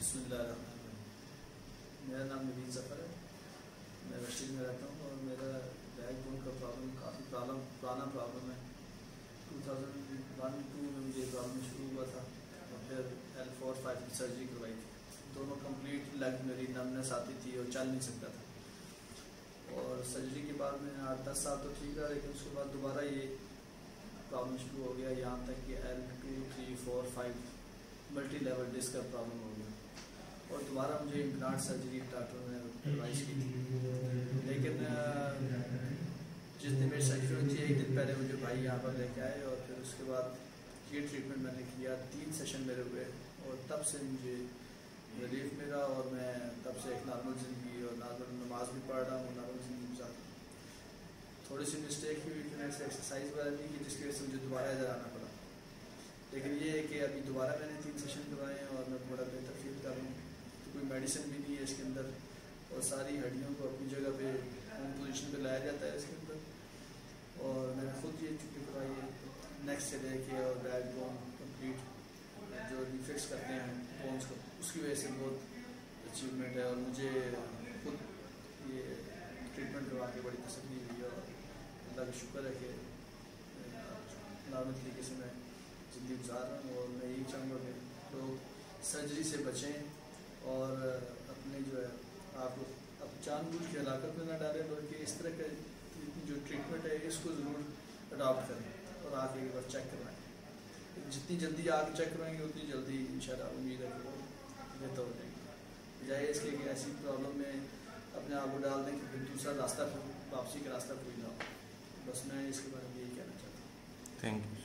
बिस्मिल्लाहिर्रहमानिर्रहीम। मेरा नाम नवीन ज़फ़र है, मैं रशीद में रहता हूँ और मेरा बैक बोन का प्रॉब्लम काफ़ी पुराना प्रॉब्लम है। 2001-2 में मुझे प्रॉब्लम शुरू हुआ था और फिर L4-5 की सर्जरी करवाई थी। दोनों कंप्लीट लेग मेरी नमनेस आती थी और चल नहीं सकता था। और सर्जरी के बाद मैं 8-10 साल तो ठीक रहा, लेकिन उसके बाद दोबारा ये प्रॉब्लम शुरू हो गया, यहाँ तक कि L2-3-4-5 मल्टी लेवल डिस्क का प्रॉब्लम हो गया और दोबारा मुझे इम्प्लांट सर्जरी डॉक्टर ने एडवाइस की थी। लेकिन जिस दिन मेरी सर्जरी हुई थी, एक दिन पहले मुझे भाई यहाँ पर लेके आए और फिर उसके बाद ये ट्रीटमेंट मैंने किया। 3 सेशन मेरे हुए और तब से मुझे रिलीफ मिला और मैं तब से एक नॉर्मल ज़िंदगी और नॉर्मल नमाज भी पढ़ रहा हूँ, नॉर्मल ज़िंदगी गुजार रहा हूँ। थोड़ी सी मिस्टेक हुई कि मैंने एक्सरसाइज वगैरह नहीं की, जिसकी वजह से मुझे दोबारा इधर आना पड़ा। लेकिन ये है कि अभी दोबारा मैंने 3 सेशन करवाए हैं और मैं थोड़ा बेहतर फील कर रहा हूँ। तो कोई मेडिसिन भी नहीं है इसके अंदर और सारी हड्डियों को अपनी जगह पे होम पोजीशन पे लाया जाता है इसके अंदर। और मैंने खुद ये छुट्टी करवाई है नेक से लेके और बैक बोन कंप्लीट जो रिफिक्स करते हैं बोन्स को, उसकी वजह से बहुत अचीवमेंट है और मुझे खुद ये ट्रीटमेंट करवा के बड़ी तसल्ली हुई है और अल्लाह का शुक्र है कि नॉर्मल तरीके से मैं ज़िंदगी गुजार रहा हूँ। और मैं यही चाहूँगा कि लोग सर्जरी से बचें और अपने जो है आप अब जानबूझ के हलाकत में ना डालें, बल्कि इस तरह का जो ट्रीटमेंट है इसको ज़रूर अडॉप्ट करें और आके एक बार चेक करवाएं। जितनी जल्दी आके चेक करवाएंगे उतनी जल्दी इंशाल्लाह उम्मीद है कि वो बेहतर हो जाएगी, बजाय इसके कि ऐसी प्रॉब्लम में अपने आप को डाल दें कि फिर दूसरा रास्ता वापसी का रास्ता कोई ना हो। बस मैं इसके बारे में यही कहना चाहता हूँ। Thank you.